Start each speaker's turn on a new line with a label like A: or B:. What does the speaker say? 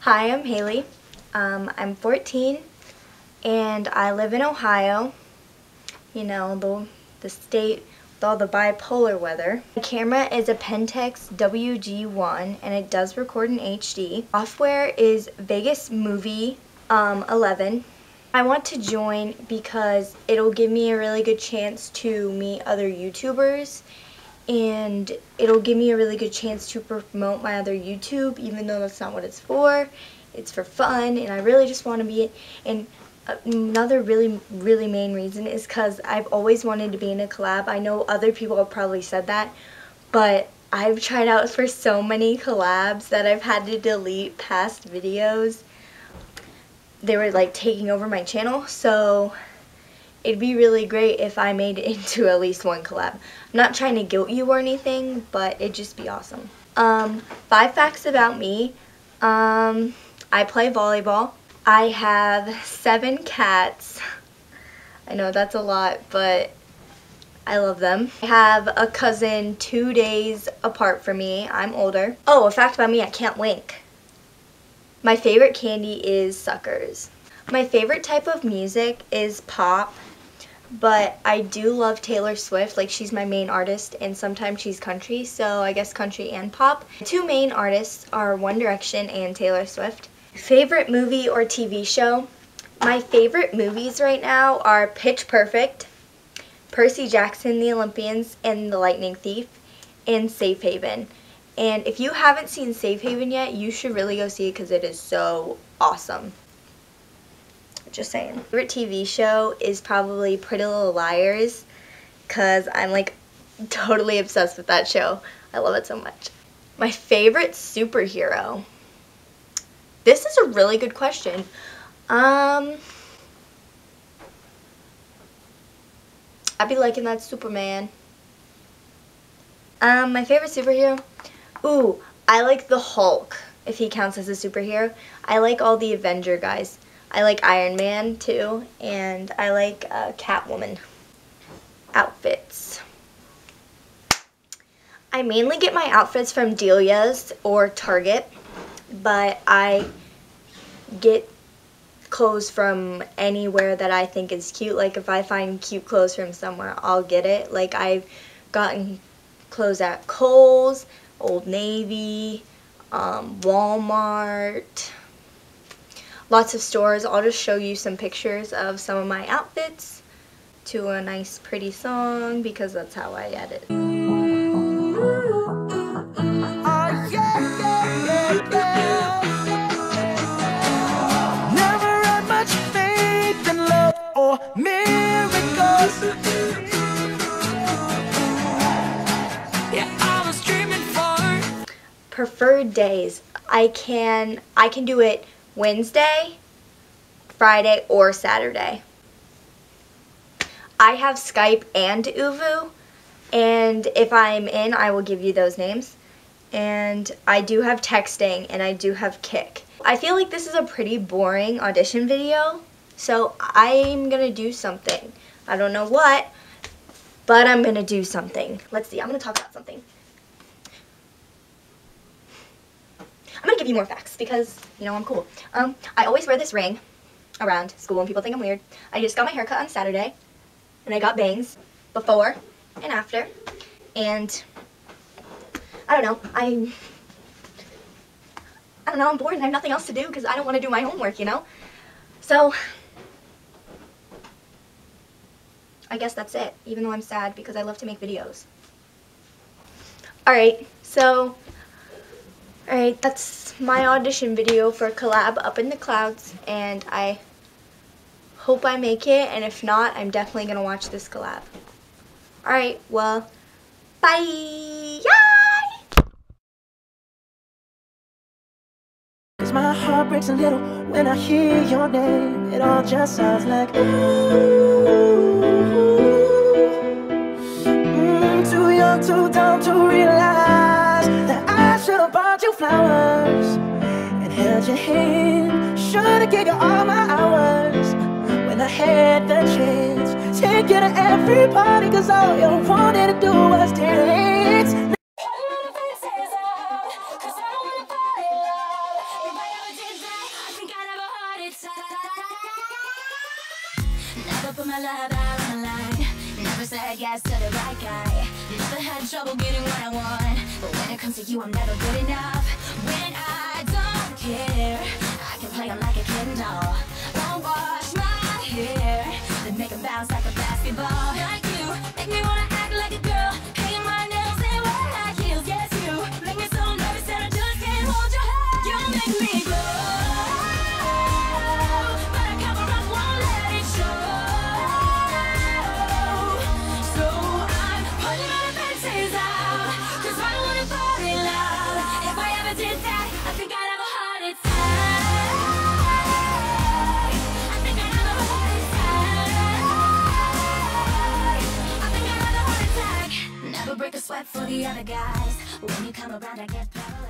A: Hi, I'm Haley. I'm 14 and I live in Ohio, you know, the state with all the bipolar weather. My camera is a Pentax WG1 and it does record in HD. Software is Vegas Movie 11. I want to join because it'll give me a really good chance to meet other YouTubers, and it'll give me a really good chance to promote my other YouTube, even though that's not what it's for. It's for fun, and I really just want to be it. And another really main reason is because I've always wanted to be in a collab. I know other people have probably said that, but I've tried out for so many collabs that I've had to delete past videos. They were like taking over my channel, so it'd be really great if I made it into at least one collab. I'm not trying to guilt you or anything, but it'd just be awesome. 5 facts about me. I play volleyball. I have 7 cats. I know that's a lot, but I love them. I have a cousin 2 days apart from me. I'm older. Oh, a fact about me, I can't wink. My favorite candy is suckers. My favorite type of music is pop, but I do love Taylor Swift. Like, she's my main artist, and sometimes she's country, so I guess country and pop. My 2 main artists are One Direction and Taylor Swift. Favorite movie or TV show? My favorite movies right now are Pitch Perfect, Percy Jackson, The Olympians, and The Lightning Thief, and Safe Haven. And if you haven't seen Safe Haven yet, you should really go see it because it is so awesome. Just saying. Favorite TV show is probably Pretty Little Liars, because I'm like totally obsessed with that show. I love it so much. My favorite superhero. This is a really good question. I'd be liking that Superman. My favorite superhero? Ooh, I like the Hulk, if he counts as a superhero. I like all the Avenger guys. I like Iron Man too, and I like Catwoman outfits. I mainly get my outfits from Delia's or Target, but I get clothes from anywhere that I think is cute. Like, if I find cute clothes from somewhere, I'll get it. Like, I've gotten clothes at Kohl's, Old Navy, Walmart, lots of stores. I'll just show you some pictures of some of my outfits to a nice pretty song, because that's how I edit.
B: Never had much faith in love or miracles. Yeah, I was dreaming for
A: Preferred days. I can do it Wednesday, Friday, or Saturday. I have Skype and Uvu, and if I'm in, I will give you those names. And I do have texting, and I do have Kik. I feel like this is a pretty boring audition video, so I'm gonna do something. I don't know what, but I'm gonna do something. Let's see, I'm gonna talk about something. I'm gonna give you more facts because, you know, I'm cool. I always wear this ring around school and people think I'm weird. I just got my hair cut on Saturday, and I got bangs before and after, and I don't know, I'm bored and I have nothing else to do because I don't want to do my homework, you know? So, I guess that's it, even though I'm sad because I love to make videos. Alright, that's my audition video for collab Up in the Clouds, and I hope I make it, and if not, I'm definitely going to watch this collab. Alright, well, bye! Yay!
B: Cause my heart breaks a little when I hear your name. It all just sounds like ooh. Too young, too dumb to realize that I should have bought you flowers and held your hand. Should've gave you all my hours when I had the chance. Take you to every party, cause all you wanted to do was dance. Never put my love out on the line. Never said yes to the right guy. Never had trouble getting what I want. But when it comes to you, I'm never good enough. When I don't care, I can play 'em like a Ken doll. Won't wash my hair, then make 'em bounce like a basketball. Like you, make me wanna act like a girl. Paint my nails and wear high heels. Yes, you make me so nervous that I just can't hold your hand. You make me glow, but I cover up, won't let it show. So I'm putting all the fantasies out, 'cause I don't wanna fall in love. If I ever did that, I think I'd have a heart attack. I think I'd have a heart attack. I think I'd have a heart attack. Never break a sweat for the other guys. When you come around, I get paralyzed.